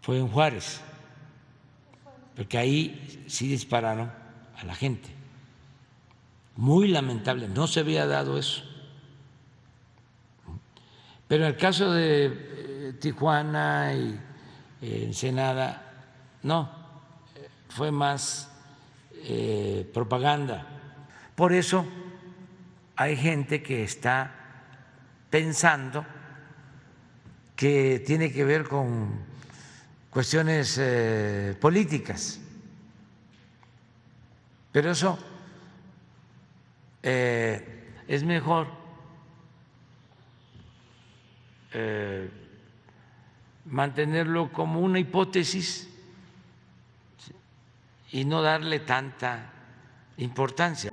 fue en Juárez, porque ahí sí dispararon a la gente. Muy lamentable, no se había dado eso. Pero en el caso de Tijuana y Ensenada, no, fue más propaganda. Por eso hay gente que está pensando que tiene que ver con cuestiones políticas, pero eso es mejor mantenerlo como una hipótesis y no darle tanta importancia.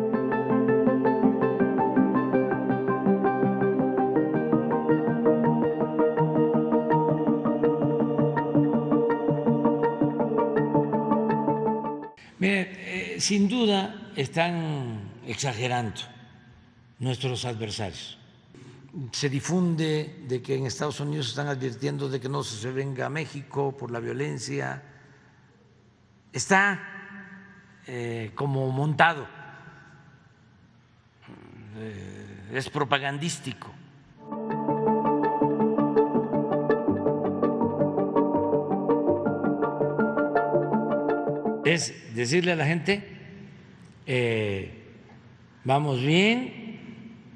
Mire, sin duda están exagerando nuestros adversarios. Se difunde de que en Estados Unidos están advirtiendo de que no se venga a México por la violencia. Está como montado, es propagandístico. Es decirle a la gente, vamos bien,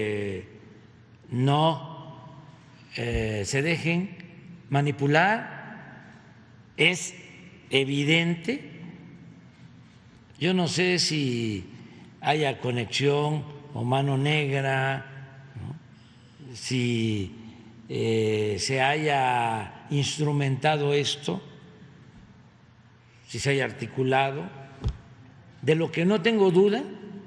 no se dejen manipular, es evidente. Yo no sé si haya conexión o mano negra, ¿no? Si se haya instrumentado esto, si se haya articulado. De lo que no tengo duda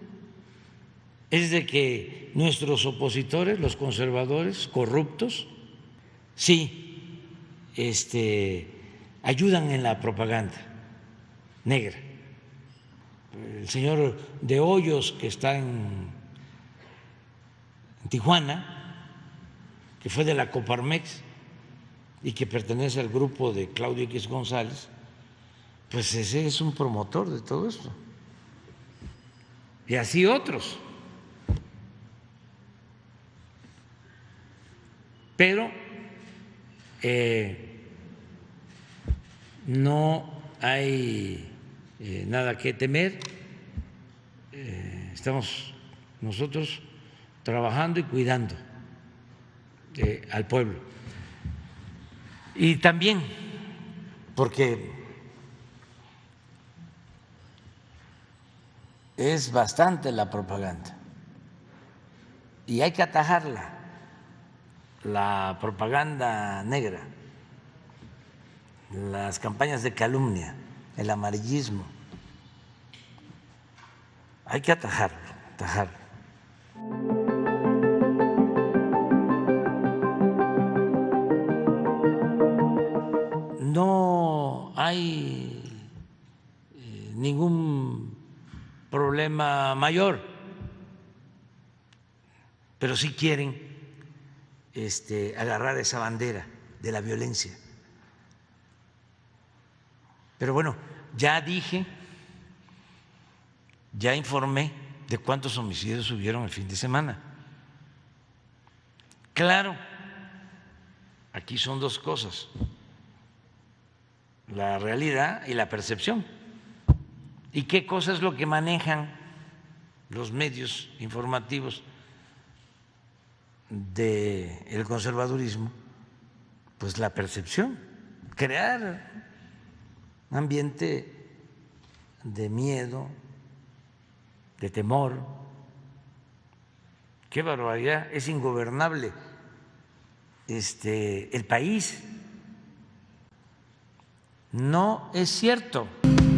es de que nuestros opositores, los conservadores corruptos, sí ayudan en la propaganda negra. El señor de Hoyos, que está en Tijuana, que fue de la Coparmex y que pertenece al grupo de Claudio X González, pues ese es un promotor de todo esto. Y así otros. Pero no hay nada que temer. Estamos nosotros trabajando y cuidando al pueblo. Y también porque es bastante la propaganda y hay que atajarla, la propaganda negra, las campañas de calumnia, el amarillismo. Hay que atajarlo. No hay ningún problema mayor, pero sí quieren agarrar esa bandera de la violencia. Pero bueno, ya dije, ya informé de cuántos homicidios hubieron el fin de semana. Claro, aquí son dos cosas: la realidad y la percepción. ¿Y qué cosa es lo que manejan los medios informativos del conservadurismo? Pues la percepción, crear un ambiente de miedo, de temor. Qué barbaridad, es ingobernable el país. No es cierto.